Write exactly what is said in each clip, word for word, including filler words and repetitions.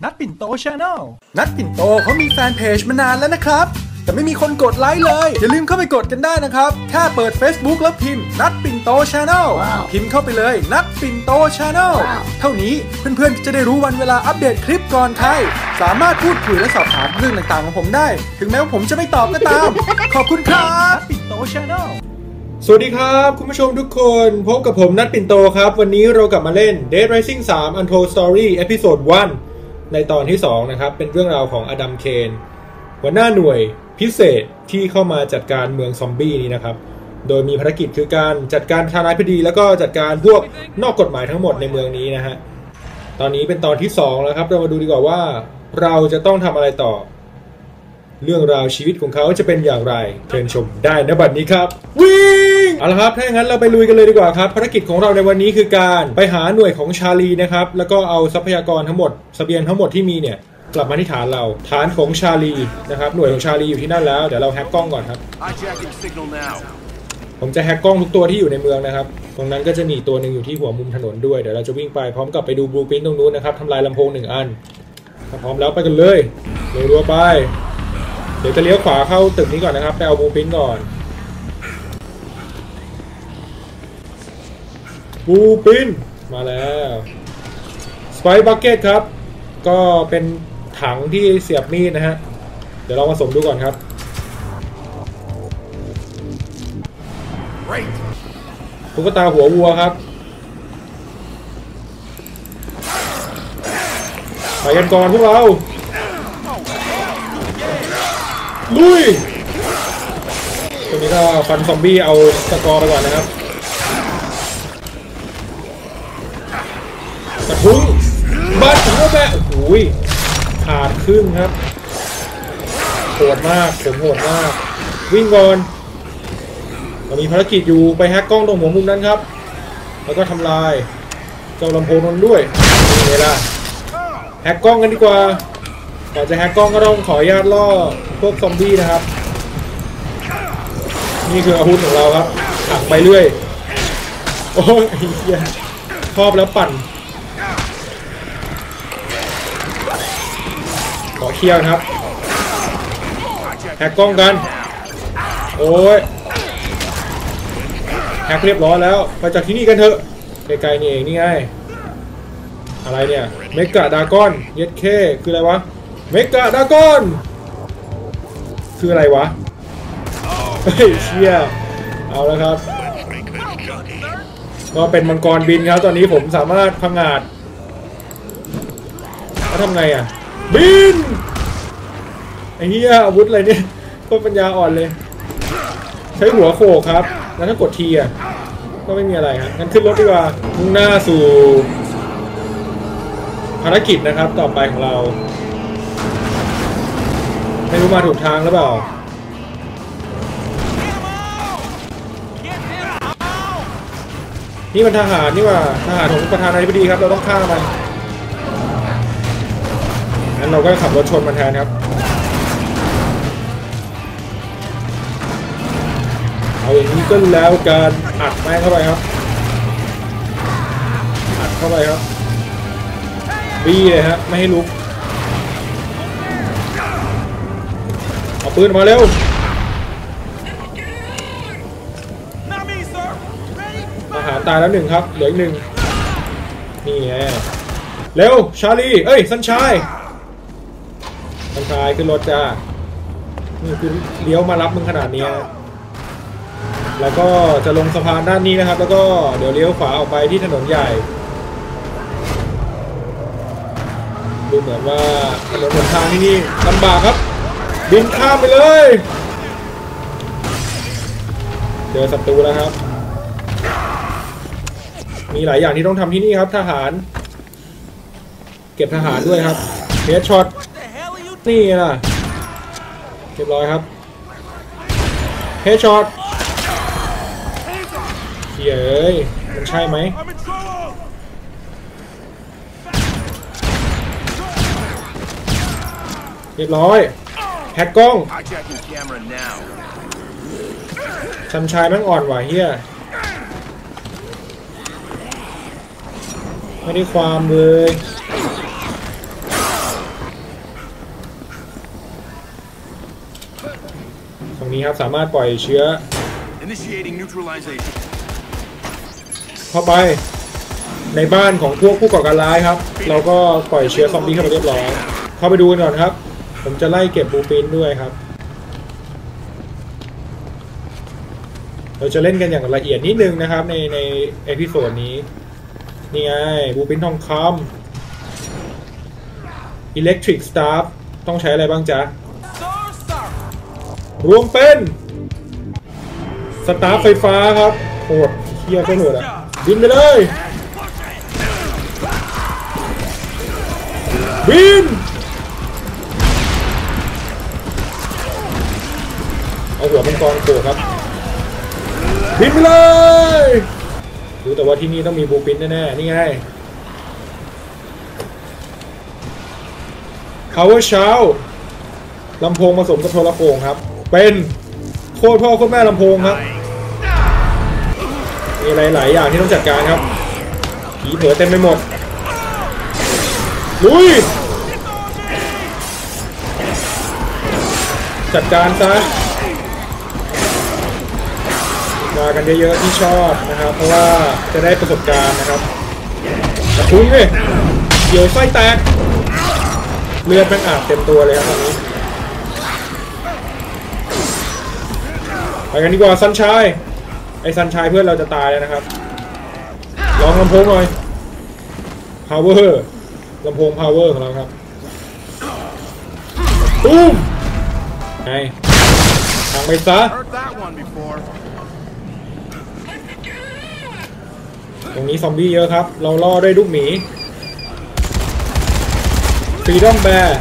นัดปิ่นโต Channel นัดปิ่นโตเขามีแฟนเพจมานานแล้วนะครับแต่ไม่มีคนกดไลค์เลยอย่าลืมเข้าไปกดกันได้นะครับแค่เปิด Facebook แล้วพิมพ์นัดปิ่นโต Channel พิมพ์เข้าไปเลยนัดปิ่นโต Channel เท่านี้เพื่อนๆจะได้รู้วันเวลาอัปเดตคลิปก่อนใครสามารถพูดคุยและสอบถามเรื่องต่างๆของผมได้ถึงแม้ว่าผมจะไม่ตอบก็ตามขอบคุณครับนัดปิ่นโต Channel สวัสดีครับคุณผู้ชมทุกคนพบกับผมนัดปิ่นโตครับวันนี้เรากลับมาเล่น Dead Rising สาม Untold Story Episode หนึ่งในตอนที่สองนะครับเป็นเรื่องราวของอดัมเคนหัวหน้าหน่วยพิเศษที่เข้ามาจัดการเมืองซอมบี้นี้นะครับโดยมีภารกิจคือการจัดการทาร้ายคดีแล้วก็จัดการพวกนอกกฎหมายทั้งหมดในเมืองนี้นะฮะตอนนี้เป็นตอนที่สองแล้วครับเรามาดูดีกว่าว่าเราจะต้องทำอะไรต่อเรื่องราวชีวิตของเขาจะเป็นอย่างไรเชิญชมได้ณบัดนี้ครับวิ่งเอาละครับถ้าอย่างนั้นเราไปลุยกันเลยดีกว่าครับภารกิจของเราในวันนี้คือการไปหาหน่วยของชาลีนะครับแล้วก็เอาทรัพยากรทั้งหมดเสบียงทั้งหมดที่มีเนี่ยกลับมาที่ฐานเราฐานของชาลีนะครับหน่วยของชาลีอยู่ที่นั่นแล้วเดี๋ยวเราแฮกกล้องก่อนครับผมจะแฮกกล้องทุกตัวที่อยู่ในเมืองนะครับตรงนั้นก็จะมีตัวหนึ่งอยู่ที่หัวมุมถนนด้วยเดี๋ยวเราจะวิ่งไปพร้อมกับไปดูบลูพรินท์ตรงนู้นนะครับทำลายลำโพงหนึ่งอันถ้าพร้อมแล้วไปกันเลยรัวๆไปเดี๋ยวจะเลี้ยวขวาเข้าตึกนี้ก่อนนะครับไปเอาบลูพรินท์ก่อนบลูพรินท์มาแล้วสไปซ์บัคเก็ตครับก็เป็นถังที่เสียบมีดนะฮะเดี๋ยวเราผสมดูก่อนครับตุ๊กตาหัววัวครับไปกันก่อนพวกเราลุยตัวนี้ก็ฟันซอมบี้เอาสกอร์ไปก่อนนะครับกระทุ้งบัดหัวแบะโอ้ยขาดครึ่งครับโหดมากผมโหดมากวิ่งก่อนเรามีภารกิจอยู่ไปแฮกกล้องตรงหัวมุมนั้นครับแล้วก็ทำลายเจ้าลำโพงนั้นด้วยนี่ไงล่ะแฮกกล้องกันดีกว่าก่อนจะแฮกกล้องก็ต้องขออนุญาตล่อพวกซอมบี้นะครับนี่คืออาวุธของเราครับถังไปเรื่อยโอ้ยชอบแล้วปั่นขอเคลียร์ครับแฮกกล้องกันโอ้ยแฮกเรียบร้อยแล้วไปจากที่นี่กันเถอะไกลๆนี่เองนี่ไงอะไรเนี่ยเมกะดากอนเย็ดเคคืออะไรวะเมกะดากอนคืออะไรวะเฮ้ยเชี่ยเอาแล้วครับก็เป็นมังกรบินครับตอนนี้ผมสามารถพังงาดแล้วทำไงอ่ะบินไอ้เหี้ยอาวุธอะไรเนี่ยก็ปัญญาอ่อนเลยใช้หัวโขกครับแล้วถ้ากดทีอ่ะก็ไม่มีอะไรครับงั้นขึ้นรถดีกว่ามุ่งหน้าสู่ภารกิจนะครับต่อไปของเราไม่รู้มาถูกทางหรือเปล่านี่มันทหารนี่ว่าทหารของประธานาธิบดีครับเราต้องฆ่ามันงั้นเราก็ขับรถชนมันแทนครับเอาอย่างนี้ก็แล้วการอัดแม่งเข้าไปครับอัดเข้าไปครับบี้เลยฮะไม่ให้ลุกเอาปืนมาเร็วทหารตายแล้วหนึ่งครับเหลืออีกหนึ่งนี่ไงเร็วชาลีเอ้ยซันชัยซันชัยขึ้นรถจ้านี่คือเลี้ยวมารับมึงขนาดนี้แล้วก็จะลงสะพานด้านนี้นะครับแล้วก็เดี๋ยวเลี้ยวขวาออกไปที่ถนนใหญ่ดูเหมือนว่าถนนหนทางที่นี่ลำบากครับบินข้ามไปเลยเจอศัตรูแล้วครับมีหลายอย่างที่ต้องทำที่นี่ครับทหารเก็บทหารด้วยครับเฮดช็อตนี่ล่ะเรียบร้อยครับเฮดช็อตเฮ้ยมันใช่ไหมเรียบร้อยแฮกกล้องชันชายแม่งอ่อนว่ะเฮียไม่ได้ความเลยรงนี้ครับสามารถปล่อยเชื้อเข้าไปในบ้านของพวกผู้ก่อการร้ายครับเราก็ปล่อยเชื้อซอมบี้เข้าไปเรียบร้อยเข้าไปดูกันก่อนครับผมจะไล่เก็บบูปินด้วยครับเราจะเล่นกันอย่างละเอียดนิดนึงนะครับในในเอพิโซดนี้นี่ไงบูปินทองคำ Electric Staff ต้องใช้อะไรบ้างจ๊ะรวมเป็นสตาร์ไฟฟ้าครับโหดเฮียก็โหดอ่ะบินไปเลยบินเอาหัวมังกรโผล่ครับบินไปเลยรู้แต่ว่าที่นี่ต้องมีบูปินแน่ๆนี่ไง Power Shout ลำโพงผสมกับโทรโขงครับเป็นโคตรพ่อโคตรแม่ลำโพงครับมีอะไรหลายอย่างที่ต้องจัดการครับผีเผลอเต็มไปหมดลุยจัดการซะมากันเยอะๆที่ชอบนะครับเพราะว่าจะได้ประสบการณ์นะครับกระทุ้งเลยเดี๋ยวไส้แตกเลือดแม่งอาบเต็มตัวเลยครับตอนนี้ไปกันดีกว่าซันชัยไอ้ซันชัยเพื่อนเราจะตายแล้วนะครับลองลำโพงหน่อย power ลำโพง power ของเราครับตุ้มไงทางไปซะตรงนี้ซอมบี้เยอะครับเราล่อด้วยลูกหมีฟรีดอมแบร์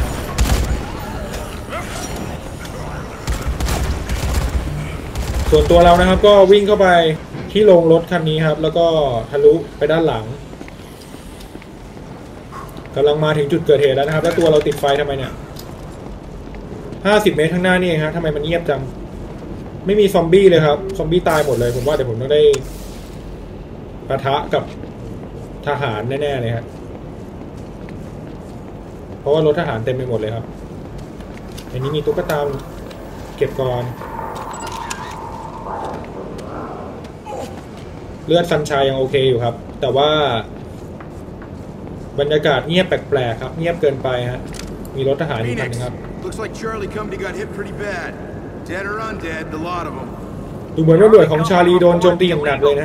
ส่วนตัวเรานะครับก็วิ่งเข้าไปที่โรงรถคันนี้ครับแล้วก็ทะลุไปด้านหลังกำลังมาถึงจุดเกิดเหตุแล้วนะครับแล้วตัวเราติดไฟทำไมเนี่ยห้าสิบเมตรข้างหน้านี่เองครับทำไมมันเงียบจังไม่มีซอมบี้เลยครับซอมบี้ตายหมดเลยผมว่าเดี๋ยวผมต้องได้ปะทะกับทหารแน่ๆเลยครับเพราะว่ารถทหารเต็มไปหมดเลยครับอันนี้มีตุ๊กตาเก็บก่อนเลือดซันชายยังโอเคอยู่ครับแต่ว่าบรรยากาศเงียบแปลกๆครับเงียบเกินไปฮะมีรถทหารอีกคันนึงครับดูเหมือนว่าหน่วยของชาลีโดนโจมตีอย่างหนักเลยนะ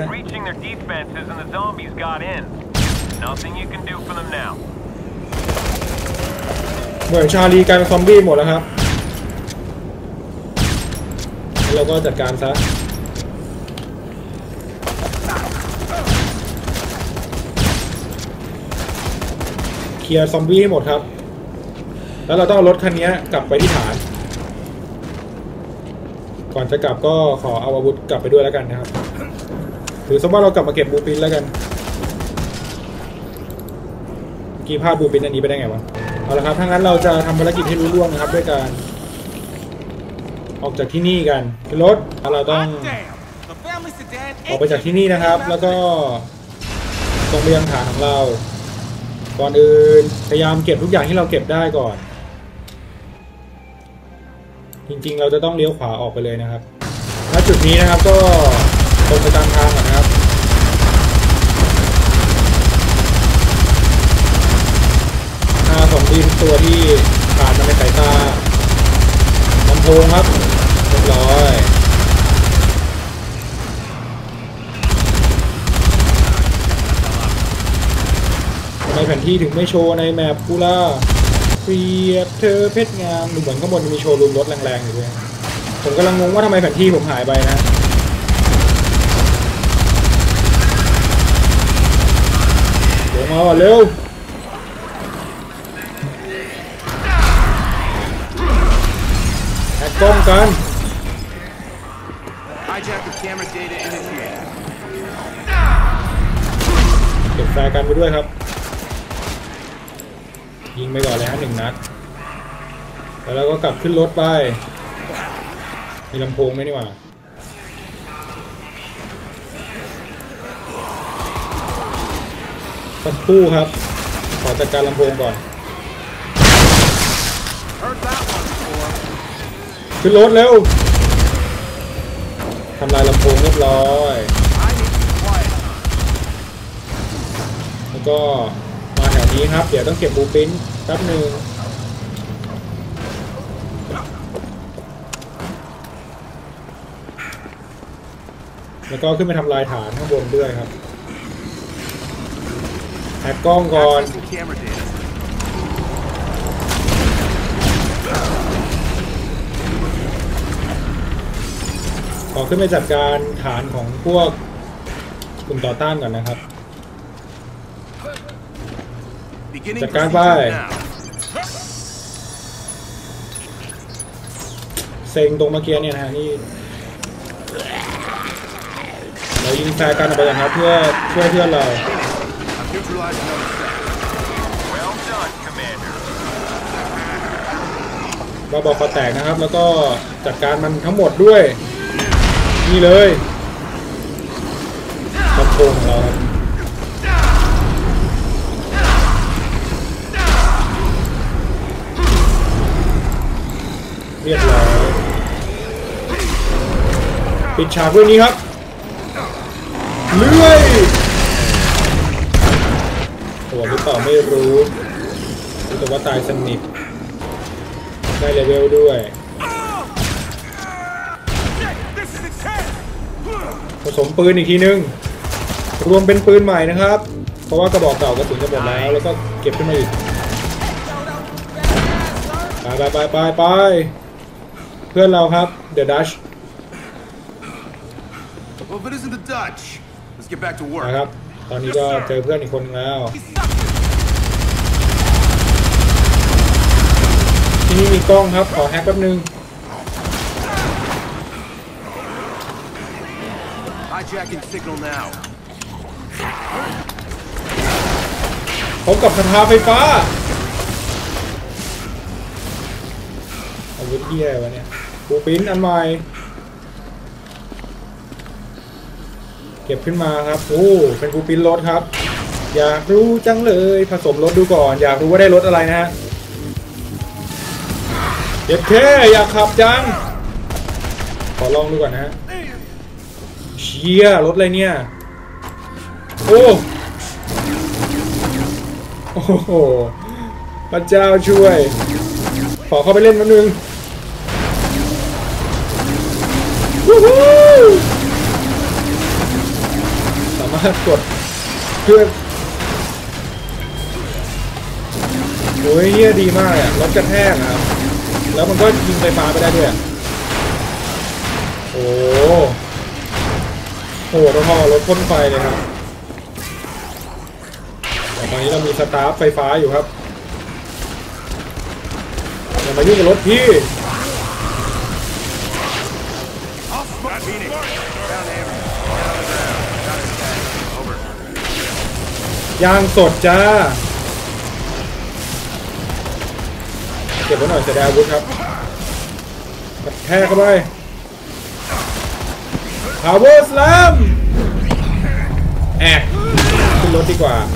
หน่วยชาลีกลายเป็นซอมบี้หมดแล้วครับเราก็จัดการซะเคลียร์ซอมบี้ให้หมดครับแล้วเราต้องเอารถคันนี้กลับไปที่ฐานก่อนจะกลับก็ขอเอาอาวุธกลับไปด้วยแล้วกันนะครับหรือสมมติเรากลับมาเก็บบูปินแล้วกันกี่พลาดบูปินอันนี้ไปได้ไงวะเอาละครับถ้างั้นเราจะทำภารกิจให้รู้ล่วงนะครับด้วยการออกจากที่นี่กันขึ้นรถเราต้องออกไปจากที่นี่นะครับแล้วก็ตรงไปยังฐานของเราก่อนอื่นพยายามเก็บทุกอย่างที่เราเก็บได้ก่อนจริงๆเราจะต้องเลี้ยวขวาออกไปเลยนะครับณจุดนี้นะครับก็ตรงไปตามทางก่อนนะครับหน้าซอมบี้ทุกตัวที่ผ่านมาในสายตาลำโพงครับเรียบร้อยทำไมแผนที่ถึงไม่โชว์ในแมปกูล่ะเปรียบเธอเพชรงามดูเหมือนข้างบนมีโชว์รูมรถแรงๆอยู่ด้วยผมกำลังงงว่าทำไมแผนที่ผมหายไปนะเดี๋ยวมาเร็วแฮกกล้องกันเก็บแฟร์กันไปด้วยครับยิงไปก่อนเลยฮะหนึ่งนัดแล้วเราก็กลับขึ้นรถไปมีลำโพงไหมนี่หว่าสักครู่ครับขอจัดการลำโพงก่อนขึ้นรถเร็วทำลายลำโพงเรียบร้อยแล้วก็มาแถวนี้ครับเดี๋ยวต้องเก็บบูปินแป๊บหนึ่งแล้วก็ขึ้นไปทำลายฐานข้างบนด้วยครับแฮกกล้องก่อนขอขึ้นไปจัดการฐานของพวกกลุ่มต่อต้านก่อนนะครับจัดการไปเซ็งตรงเมื่อกี้เนี่ยนะฮะนี่เรายิงแฟร์กันออกไปนะครับเพื่อช่วยเพื่อนเราเราบอกคอแตกนะครับแล้วก็จัดการมันทั้งหมดด้วยนี่เลยลำโพงของเราครับเรียบร้อยปิดฉากด้วยนี้ครับเลื่อยตัวหรือเปล่าไม่รู้แต่ว่าตายสนิทได้เลเวลด้วยผสมปืนอีกทีนึงรวมเป็นปืนใหม่นะครับเพราะว่ากระบอกเก่ากระสุนจะหมดแล้วแล้วก็เก็บขึ้นมาอีกไปไปไปไปไปเพื่อนเราครับ The Dutch นะครับตอนนี้ก็เจอเพื่อนอีกคนแล้วที่นี่มีกล้องครับขอแฮกแป๊บนึงพบกับคาถาไฟฟ้าอาวุธเหี้ยวะเนี่ยบูปินอันใหม่เก็บขึ้นมาครับโอ้เป็นบูปินรถครับอยากรู้จังเลยผสมรถดูก่อนอยากรู้ว่าได้รถอะไรนะฮะเก็บแค่อยากขับจังขอลองดูก่อนนะฮะเชี่ยรถอะไรเนี่ยโอ้โอ้โหพระเจ้าช่วยขอเข้าไปเล่นแป๊บนึงสามารถกดเพื่อโอ้ยเนี่ยดีมากอ่ะรถกระแทกครับแล้วมันก็ยิงไฟฟ้าไปได้ด้วยโอ้โหรถห่อรถพ่นไฟเลยครับแต่ตอนนี้เรามีสตาร์ฟไฟฟ้าอยู่ครับอย่ามายุ่งกับรถพี่ยางสดจ้าเก็บไว้หน่อยเสียดายอาวุธครับแท้เข้าไป Power Slam แอะขึ้นรถดีกว่า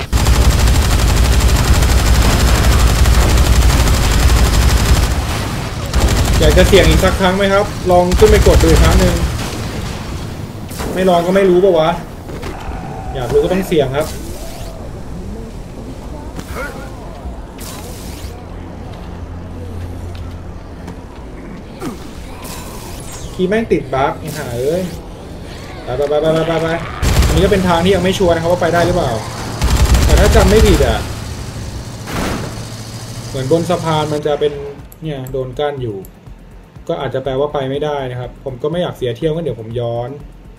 อยากจะเสี่ยงอีกสักครั้งไหมครับลองขึ้นไปกดดูอีกครั้งหนึ่งไม่ลองก็ไม่รู้ป่ะวะอยากรู้ก็ต้องเสี่ยงครับคีย์แม่งติดบั๊กไอ้ห่าเอ้ยไปไปไปไปไปไปอันนี้ก็เป็นทางที่ยังไม่ชัวร์นะครับว่าไปได้หรือเปล่าแต่ถ้าจำไม่ผิดอ่ะเหมือนบนสะพานมันจะเป็นเนี่ยโดนกั้นอยู่ก็อาจจะแปลว่าไปไม่ได้นะครับผมก็ไม่อยากเสียเที่ยวงั้นเดี๋ยวผมย้อน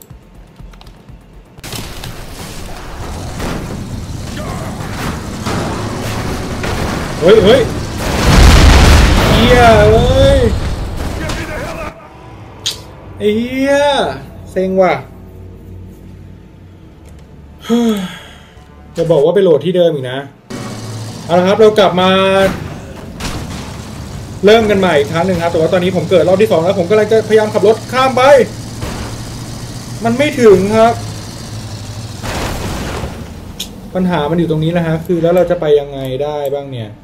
เฮ้ยเฮ้ยเฮียเอ้ยไอ้เฮียเซ็งว่ะจะบอกว่าไปโหลดที่เดิมอีกนะเอาละครับเรากลับมาเริ่มกันใหม่อีกครั้งหนึ่งครับแต่ว่าตอนนี้ผมเกิดรอบที่สองแล้วผมก็เลยจะพยายามขับรถข้ามไปมันไม่ถึงครับปัญหามันอยู่ตรงนี้แหละฮะคือแล้วเราจะไปยังไงได้บ้างเนี่ย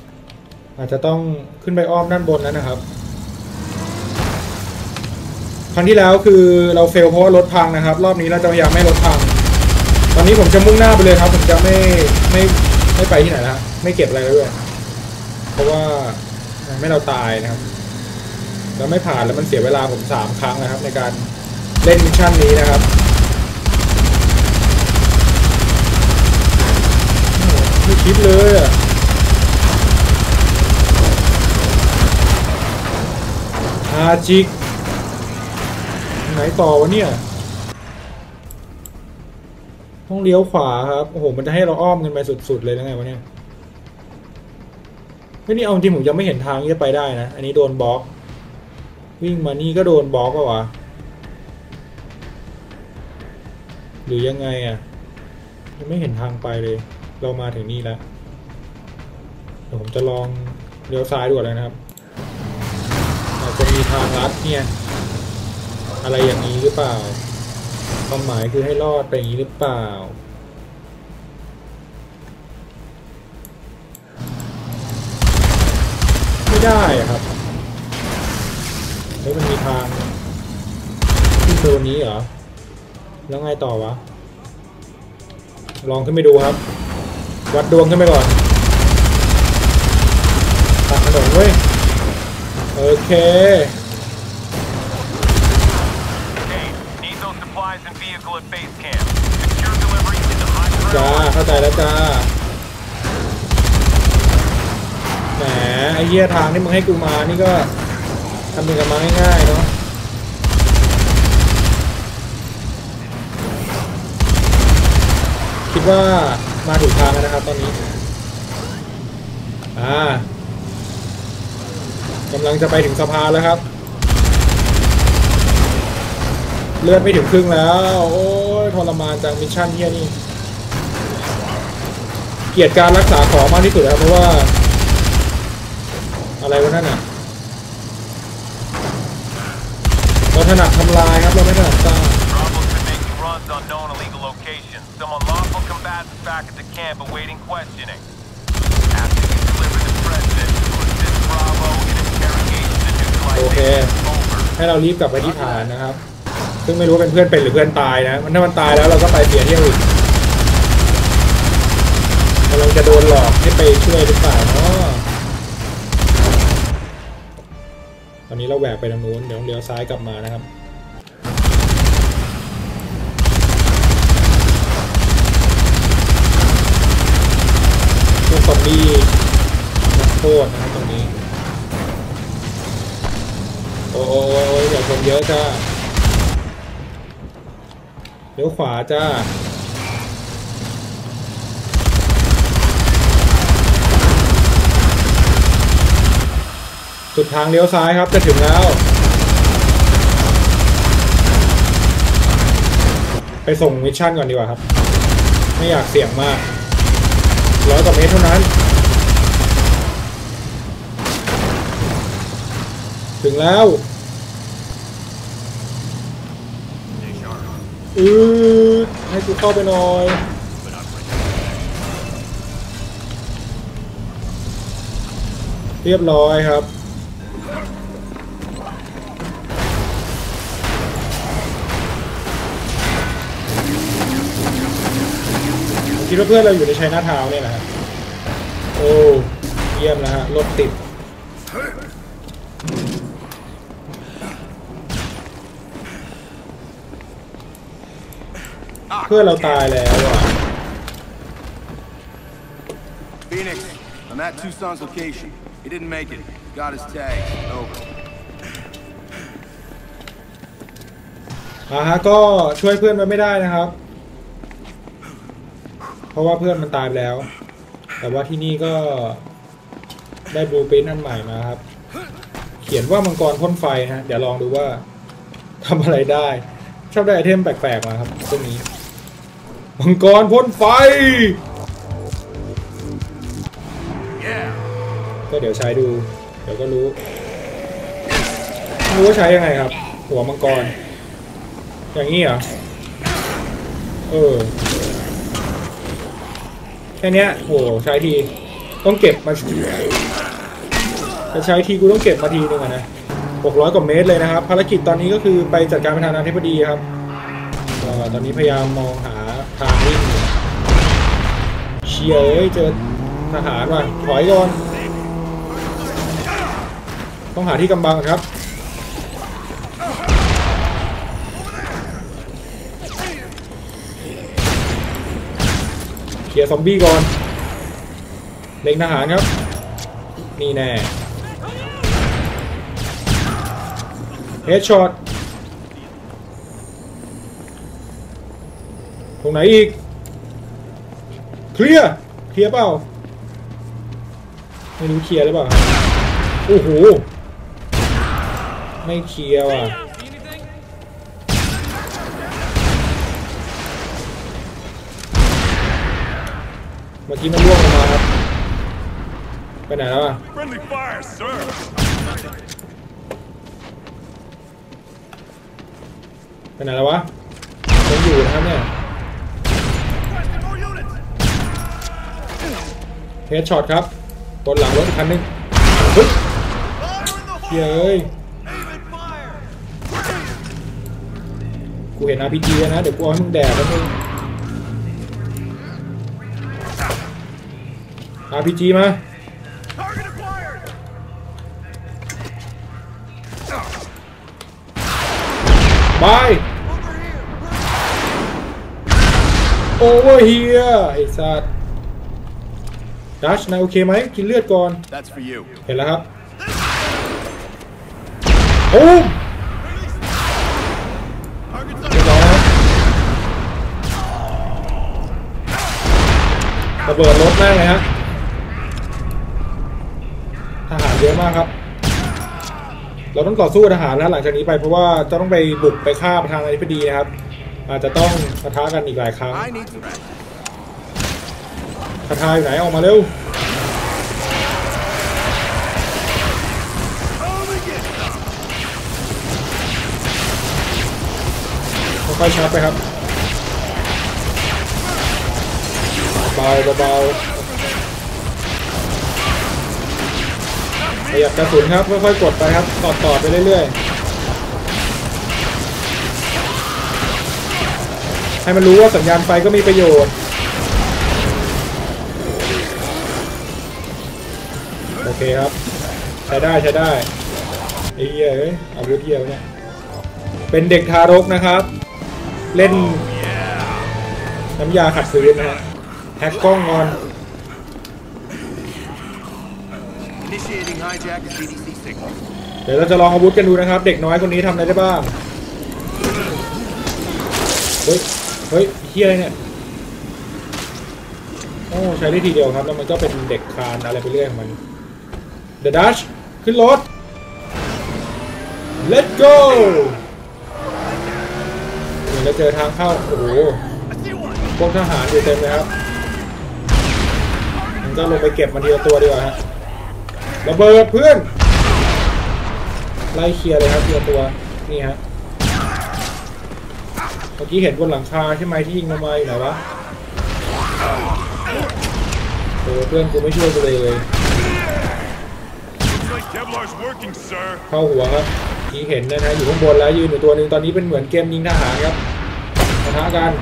อาจจะต้องขึ้นไปอ้อมด้านบนนั้นนะครับครั้งที่แล้วคือเราเฟลเพราะว่ารถพังนะครับรอบนี้เราจะพยายามไม่รถพังตอนนี้ผมจะมุ่งหน้าไปเลยครับผมจะไม่ไม่ไม่ไปที่ไหนแล้วไม่เก็บอะไรแล้วด้วยเพราะว่าไม่เราตายนะครับแล้วไม่ผ่านแล้วมันเสียเวลาผมสามครั้งนะครับในการเล่นมิชชั่นนี้นะครับไม่คิดเลยอ่ะอาจิกไหนต่อวะเนี่ยต้องเลี้ยวขวาครับโอ้โหมันจะให้เราอ้อมกันไปสุดๆเลยนะไงวะเนี่ยเฮ้ยนี่เอาจริงผมยังไม่เห็นทางที่จะไปได้นะอันนี้โดนบล็อกวิ่งมานี่ก็โดนบล็อกอะวะหรือยังไงอะยังไม่เห็นทางไปเลยเรามาถึงนี่แล้วเดี๋ยวผมจะลองเลี้ยวซ้ายดูก่อนเลยนะครับอาจจะมีทางลัดเนี่ยอะไรอย่างนี้หรือเปล่าความหมายคือให้รอดไปอย่างนี้หรือเปล่าไม่ได้อะครับแล้วมันมีทางที่โซนนี้เหรอแล้วไงต่อวะลองขึ้นไปดูครับวัดดวงขึ้นไปก่อนตัดถนนเว้ยโอเคจ้าเข้าใจแล้วจ้าแหมไอ้เหี้ยทางที่มึงให้กูมานี่ก็ทำเป็นกันมาง่ายๆเนาะคิดว่ามาถูกทางแล้วนะครับตอนนี้อ่ากำลังจะไปถึงสะพานแล้วครับเลือดไม่ถึงครึ่งแล้วโอ้ยทรมานจังมิชชั่นเฮียนี่เกลียดการรักษาของมากที่สุดครับเพราะว่าอะไรวะนั่นอ่ะเราถนัดทำลายครับเราไม่ถนัดสร้างโอเคให้เรารีบกลับไปที่ฐานนะครับซึ่งไม่รู้ว่าเป็นเพื่อนเป็นหรือเพื่อนตายนะมันถ้ามันตายแล้วเราก็ไปเสียเที่ยวอีกกำลังจะโดนหลอกให้ไปช่วยหรือเปล่าเนาะตอนนี้เราแหวกไปทางนู้นเดี๋ยวเลี้ยวซ้ายกลับมานะครับพวกซอมบี้นักโทษนะครับตรงนี้โอ้ยอย่าคนเยอะจ้าเลี้ยวขวาจ้าสุดทางเลี้ยวซ้ายครับจะถึงแล้วไปส่งมิชชั่นก่อนดีกว่าครับไม่อยากเสี่ยงมากร้อยกว่าเมตรเท่านั้นถึงแล้วอือให้กูเข้าไปหน่อยเรียบร้อยครับคิดว่าเพื่อนเราอยู่ในชัยนาทาวน์เนี่ยนะฮะโอ้เยี่ยมนะฮะรถติดเพื่อนเราตายแล้วอ่ะ Phoenix, I'm at Tucson's location. He didn't make it. Got his tag. Over. อ่าฮะก็ช่วยเพื่อนมันไม่ได้นะครับเพราะว่าเพื่อนมันตายไปแล้วแต่ว่าที่นี่ก็ได้บลูพรินท์อันใหม่มาครับเขียนว่ามังกรพ่นไฟนะฮะเดี๋ยวลองดูว่าทำอะไรได้ชอบได้ไอเทมแปลกๆมาครับตรงนี้มังกรพ่นไฟก็เดี๋ยวใช้ดูเดี๋ยวก็รู้รู้ว่าใช้ยังไงครับหัวมังกรอย่างนี้เหรอเออแค่นี้โหใช้ทีต้องเก็บมาจะใช้ทีกูต้องเก็บมาทีนึงอะนะหกร้อยกว่าเมตรเลยนะครับภารกิจตอนนี้ก็คือไปจัดการประธานาธิบดีครับตอนนี้พยายามมองหาทางวิ่งเชียร์เอ้ยเจอทหารว่ะถอยก่อนต้องหาที่กำบังครับเคลียร์ซอมบี้ก่อนเล็งทหารครับนี่แน่เฮดช็อตตรงไหนอีกเคลียร์เคลียร์เปล่าไม่รู้เคลียร์หรือเปล่าโอ้โหไม่เคลียร์ว่ะเมื่อกี้มันล่วงลงมาครับไปไหนแล้วอ่ะไปไหนแล้ววะยังอยู่นะครับเนี่ยเฮดช็อตครับบนหลังรถอีกคันนึงเฮ้ยเฮ้ยกูเห็น อาร์ พี จี นะเดี๋ยวกูเอาให้มึงแดกแล้วมึง อาร์ พี จี มาบายโอเวอร์เฮียไอ้สัตว์ดัชนายโอเคไหมกินเลือดก่อนเห็นแล้วครับโอ้เรียบร้อยระเบิดรถแม่งเลยฮะทหารเยอะมากครับเราต้องต่อสู้ทหารแล้วหลังจากนี้ไปเพราะว่าจะต้องไปบุกไปฆ่าประธานาธิบดีนะครับอาจจะต้องปะทะกันอีกหลายครั้งคาถาอยู่ไหนออกมาเร็วค่อยๆชาร์จไปครับเบาเบาขยับกระสุนครับค่อยๆกดไปครับต่อต่อไปเรื่อยๆให้มันรู้ว่าสัญญาณไฟก็มีประโยชน์โอเคครับใช้ได้ใช้ได้ไอ้เหี้ยเอ้ยอาวุธเหี้ยเนี่ยเป็นเด็กทารกนะครับเล่นน้ำยาขัดพื้นนะฮะแฮกกล้องงอนเดี๋ยวเราจะลองอาวุธกันดูนะครับเด็กน้อยคนนี้ทำอะไรได้บ้างเฮ้ยเฮ้ยเฮียอะไรเนี่ยโอ้ใช้ได้ทีเดียวครับแล้วมันก็เป็นเด็กคานอะไรไปเรื่อยของมัน The Dash ขึ้นรถ Let's go เดี๋ยวเราเจอทางเข้าโอ้โหพวกทหารอยู่เต็มเลยครับมันก็ลงไปเก็บมันทีละตัวดีกว่าฮะระเบิดเพื่อนไล่เคลียร์เลยครับทีละตัวนี่ฮะเมื่อกี้เห็นบนหลังคาใช่ไหมที่ยิงลงมาอยู่ไหนวะโอ้เพื่อนกูไม่ช่วยกูเลยเข้าหัวครับที่เห็นนะฮะอยู่ข้างบนแล้วยืนอยู่ตัวหนึ่งตอนนี้เป็นเหมือนเกมยิงทหารครับปะทะกัน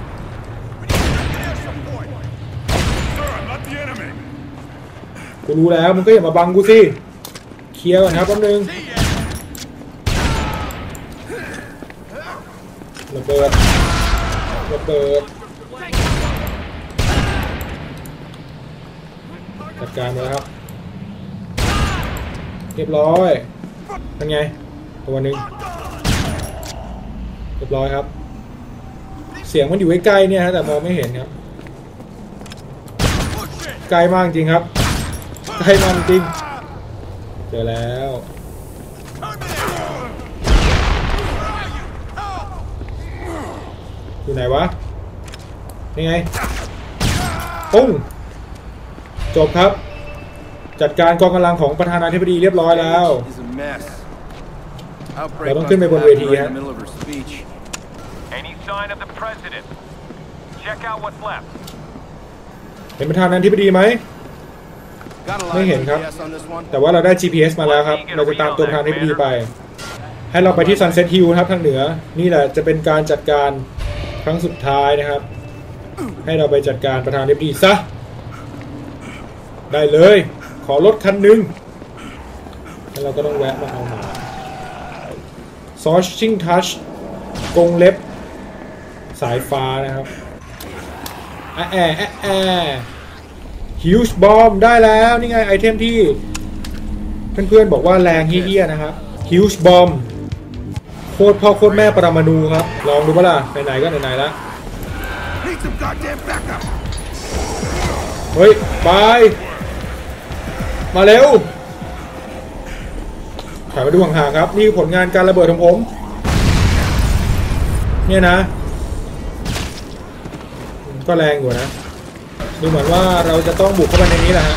กูรู้แล้วมึงก็อย่ามาบังกูสิเคลียร์ก่อนครับแป๊บนึงระเบิดระเบิดจัดการไปแล้วครับเรียบร้อยเป็นไงตัวนึงเรียบร้อยครับเสียงมันอยู่ใกล้ๆเนี่ยฮะแต่มองไม่เห็นครับไกลมากจริงครับใกล้มากจริงเจอแล้วอยู่ไหนวะนี่ไงปุ้งจบครับจัดการกองกำลังของประธานาธิบดีเรียบร้อยแล้วเราต้องขึ้นไปบนเวทีฮะเห็นประธานาธิบดีไหมไม่เห็นครับแต่ว่าเราได้ จี พี เอส มาแล้วครับเราจะตามตัวประธานาธิบดีไปให้เราไปที่ Sunset Hill นะครับทางเหนือนี่แหละจะเป็นการจัดการครั้งสุดท้ายนะครับให้เราไปจัดการประธานาธิบดีซะได้เลยขอรถคันหนึ่งแล้วเราก็ต้องแวะมาเอามา Sorting Touch กรงเล็บสายฟ้านะครับแอะแอะแอะแอะ Huge Bomb ได้แล้วนี่ไงไอเทมที่เพื่อนๆบอกว่าแรงเฮี้ยๆนะครับ Huge Bomb โคตรพ่อโคตรแม่ปรมาณูครับลองดูปะล่ะไหนๆก็ไหนๆแล้วเฮ้ยไปมาเร็วถอยมาดูห่างๆครับนี่ผลงานการระเบิดของผมเนี่ยนะก็แรงอยู่นะดูเหมือนว่าเราจะต้องบุกเข้าไปในนี้แหละฮะ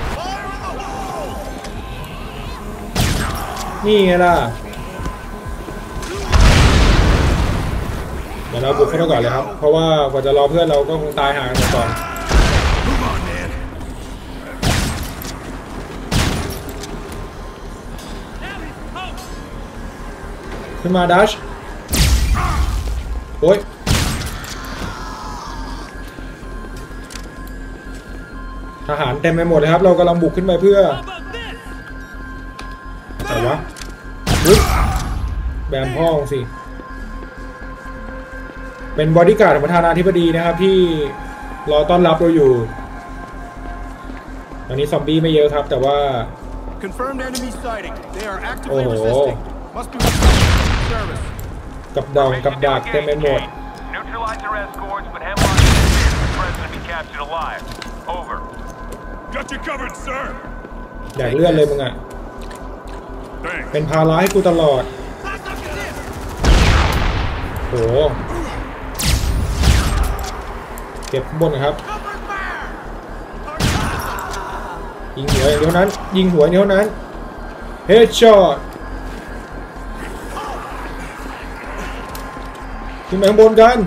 นี่ไงล่ะเดี๋ยวเราบุกเข้าไปก่อนเลยครับเพราะว่ากว่าจะรอเพื่อนเราก็คงตายห่างกันก่อนขึ้นมาดัชโอ้ยทหารเต็มไปหมดเลยครับเรากำลังบุกขึ้นไปเพื่ออะไรวะแบมพ่อสิเป็นบอดี้การ์ดของประธานาธิบดีนะครับที่รอต้อนรับเราอยู่ตอนนี้ซอมบี้ไม่เยอะครับแต่ว่าโอ้โหกับดองกับดักเต็มไปหมดแดกเลือดเลยมึงอ่ะเป็นภาระให้กูตลอดโหเก็บข้างบนนะครับยิงหัวอย่างเดียวนั้นยิงหัวอย่างเดียวนั้นเฮดช็อตขึ้นไปข้างบนกัน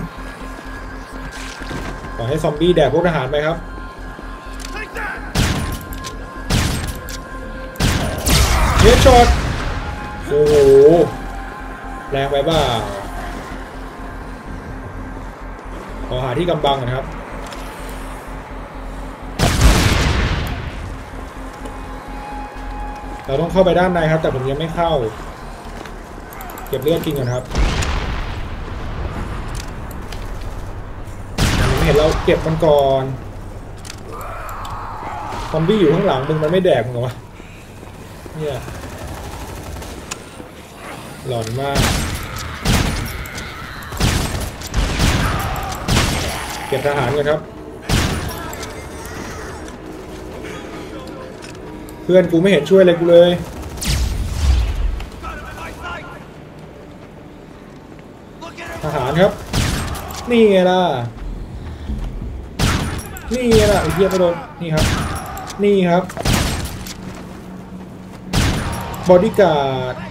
ขอให้ซอมบี้แดกพวกทหารไปครับเฮดช็อตโอ้โหแรงไปบ้าขอหาที่กำบังนะครับเราต้องเข้าไปด้านในครับแต่ผมยังไม่เข้าเก็บเลือดกินก่อนครับผมเห็นเราเก็บมันก่อนซอมบี้อยู่ข้างหลังมึงมันไม่แดกมึงเหรอวะเนี่ยหลอนมากเก็บทหารกันครับเพื่อนกูไม่เห็นช่วยอะไรกูเลยทหารครับนี่ไงล่ะนี่ไงล่ะไอ้เหี้ยไปโดนนี่ครับนี่ครับบอดี้การ์ด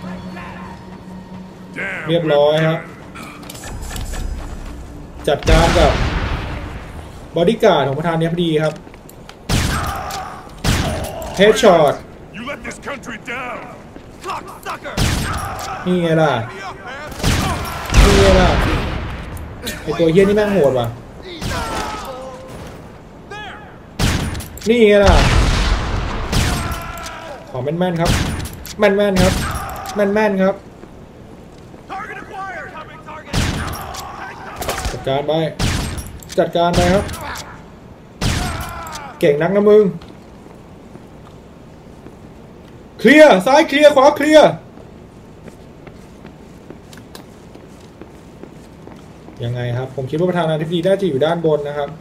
เรียบร้อยครับจัดการกับบอดี้การ์ดของประธานาธิบดีครับเฮดช็อตนี่ไงล่ะนี่ไงล่ะไอตัวเฮี้ยนี่แม่งโหดว่ะนี่ไงล่ะขอแม่นๆครับแม่นๆครับแม่นๆครับจัดการไปจัดการไปครับเก่งนักนะมึงเคลียร์ซ้ายเคลียร์ขวาเคลียร์ยังไงครับผมคิดว่าประธานาธิบดีน่าจะอยู่ด้านบนนะครับ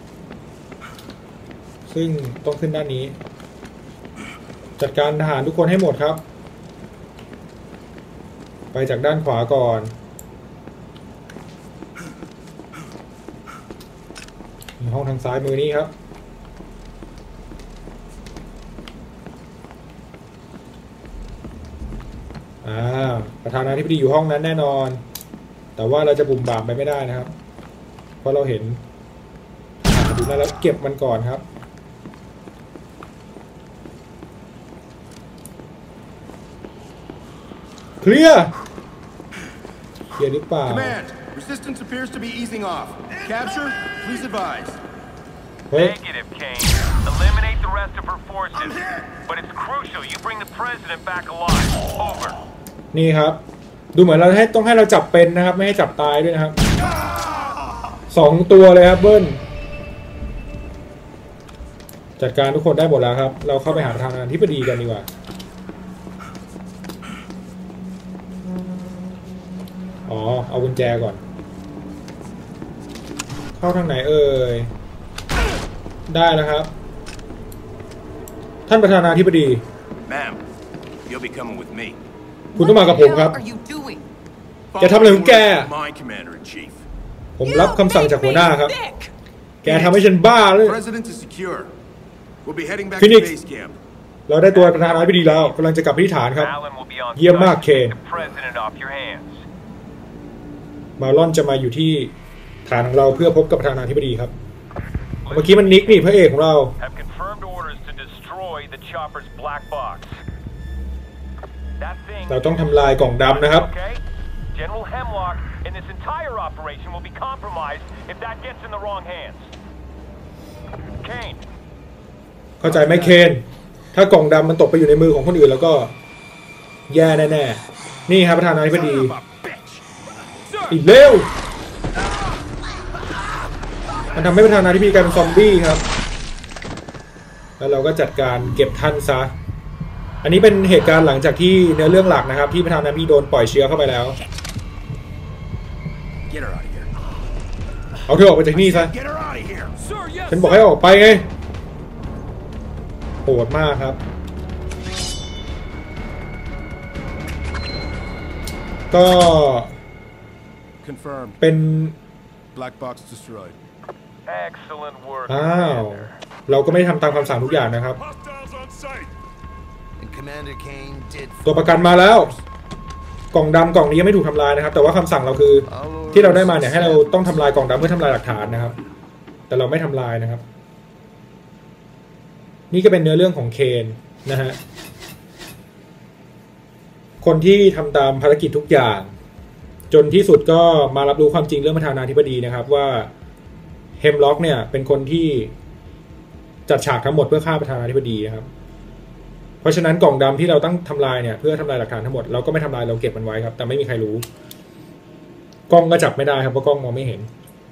ซึ่งต้องขึ้นด้านนี้จัดการทหารทุกคนให้หมดครับไปจากด้านขวาก่อนห้องทางซ้ายมือนี้ครับอ่าประธานาธิบดีอยู่ห้องนั้นแน่นอนแต่ว่าเราจะบุ่มบ่ามไปไม่ได้นะครับเพราะเราเห็นดูนั่นแล้วเก็บมันก่อนครับเคลียร์เคลียร์หรือเปล่า Command, resistance appears to be easing off. Capture, please advise. Negative, Kane. Eliminate the rest of her forces. But it's crucial you bring the president back alive. Over. นี่ครับดูเหมือนเราให้ต้องให้เราจับเป็นนะครับไม่ให้จับตายด้วยนะครับสองตัวเลยครับเบิ้ลจัดการทุกคนได้หมดแล้วครับเราเข้าไปหาประธานาธิบดีกันดีกว่าอ๋อเอากุญแจก่อนเข้าทางไหนเอ่ยได้แล้วครับท่านประธานาธิบดี Ma'am, you'll be coming with me. คุณต้องมากับผมครับแกทำอะไรของแก My commander in chief. ผมรับคำสั่งจากหัวหน้าครับแกทำให้ฉันบ้าเลย President is secure. We'll be heading back Phoenix. to base camp. เราได้ตัวประธานาธิบดีแล้วกำลังจะกลับไปที่ฐานครับ Alan will be on เยี่ยมมากเคน the president off your hands. มาลอนจะมาอยู่ที่ฐานของเราเพื่อพบกับประธานาธิบดีครับเมื่อกี้มันนิกนี่พระเอกของเรา Have confirmed orders to destroy the chopper's black box. That thing. เราต้องทำลายกล่องดำนะครับ Okay? General Hemlock and this entire operation will be compromised if that gets in the wrong hands. Kane. เข้าใจไหมเคนถ้ากล่องดำมันตกไปอยู่ในมือของคนอื่นแล้วก็แย่แน่ๆนี่ครับประธานาธิบดีอีกเร็วมันทำให้ประธานาธิบดีกลายเป็นซอมบี้ครับแล้วเราก็จัดการเก็บท่านซะอันนี้เป็นเหตุการณ์หลังจากที่เนื้อเรื่องหลักนะครับที่ประธานาธิบดีโดนปล่อยเชื้อเข้าไปแล้ว Get her out of here. เอาเธอออกไปจากนี่ซะ Get her out of here. ฉันบอกให้ออกไปไงโหดมากครับก็ Confirmed. เป็น Black box destroyed. Excellent work. อ้าวเราก็ไม่ได้ทำตามคำสั่งทุกอย่างนะครับ And Commander Kane did. ตัวประกันมาแล้วกล่องดำกล่องนี้ยังไม่ถูกทำลายนะครับแต่ว่าคำสั่งเราคือที่เราได้มาเนี่ยให้เราต้องทำลายกล่องดำเพื่อทำลายหลักฐานนะครับแต่เราไม่ทำลายนะครับนี่ก็เป็นเนื้อเรื่องของเคนนะฮะคนที่ทำตามภารกิจทุกอย่างจนที่สุดก็มารับรู้ความจริงเรื่องประธานาธิบดีนะครับว่าเฮมล็อกเนี่ยเป็นคนที่จัดฉากทั้งหมดเพื่อฆ่าประธานาธิบดีนะครับเพราะฉะนั้นกล่องดำที่เราต้องทำลายเนี่ยเพื่อทำลายหลักฐานทั้งหมดเราก็ไม่ทำลายเราเก็บมันไว้ครับแต่ไม่มีใครรู้กล้องก็จับไม่ได้ครับเพราะกล้องมองไม่เห็น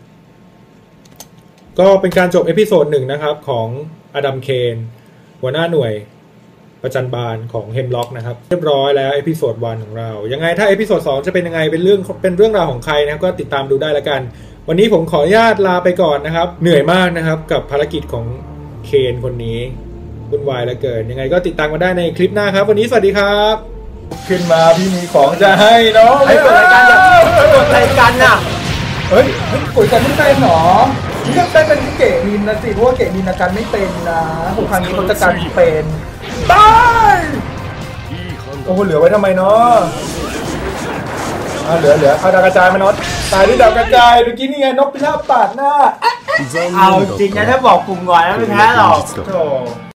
ก็เป็นการจบเอพิโซดหนึ่งนะครับของอดัมเคนหัวหน้าหน่วยประจันบานของเฮมล็อกนะครับเรียบร้อยแล้วเอพิโซดวันของเรายังไงถ้าเอพิโซดสองจะเป็นยังไงเป็นเรื่องเป็นเรื่องราวของใครนะครับก็ติดตามดูได้แล้วกันวันนี้ผมขออนุญาตลาไปก่อนนะครับเหนื่อยมากนะครับกับภารกิจของเคนคนนี้วุ่นวายเหลือเกินยังไงก็ติดตามกันได้ในคลิปหน้าครับวันนี้สวัสดีครับขึ้นมาพี่มีของจะให้น้องให้กดรายการอย่ากดรายการน่ะเฮ้ยกดกันไม่เป็นหรอนี่ก็ได้เป็นเก๋มินนะสิเพราะว่าเก๋มินอาการไม่เป็นนะหกครั้งนี้เขาจะการเป็นได้โอ้โหเหลือไว้ทำไมเนาะเหลือเหลือเอาดาวกระจายมานอตตายด้วยดาวกระจายเมื่อกี้นี่ไงนกพิราบปาดหน้าเอาจริงนะถ้าบอกกลุ่มก่อนแล้วไม่แพ้หรอก